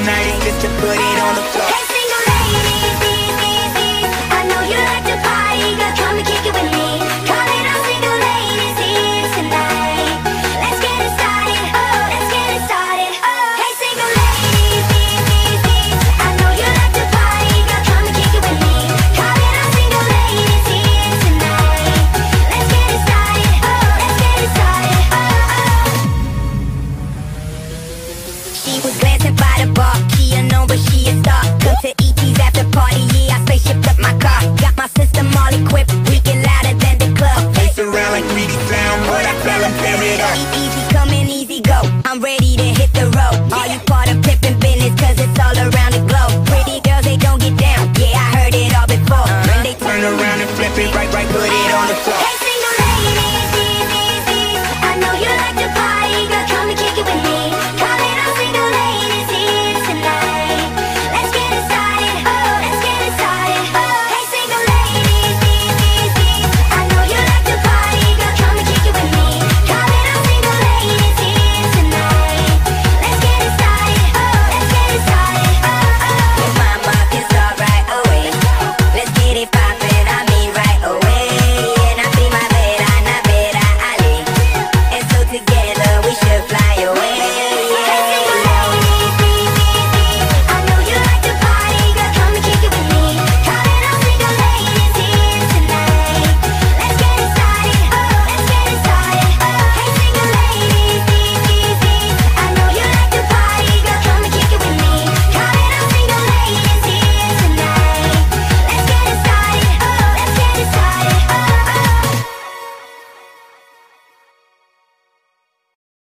tonight is just to put it on the floor. Hey, single ladies, I know you like to party, girl, come and kick it with me. Calling all single ladies here tonight. Let's get it started, oh, let's get it started, oh. Hey, single ladies, I know you like to party, girl, come and kick it with me. Calling all single ladies here tonight. Let's get it started, oh, let's get it started, oh, oh. She was glancing by the bar, she a know but she a star. Come to eat